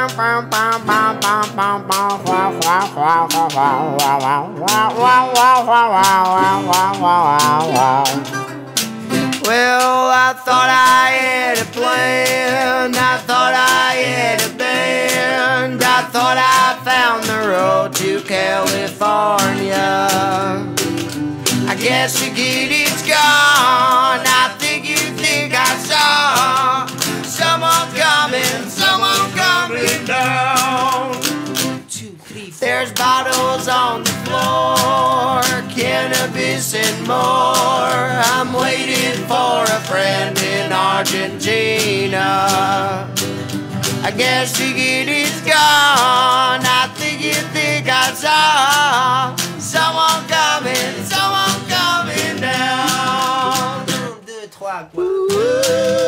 Well, I thought I had a plan, I thought I had a band, I thought I found the road to California. I guess the kitty's gone, I think you think I saw someone coming down. 2, 3, 4. There's bottles on the floor, cannabis and more. I'm waiting for a friend in Argentina. I guess the kitty's gone, I think you think I saw someone coming down. 1, 2, 3, 4.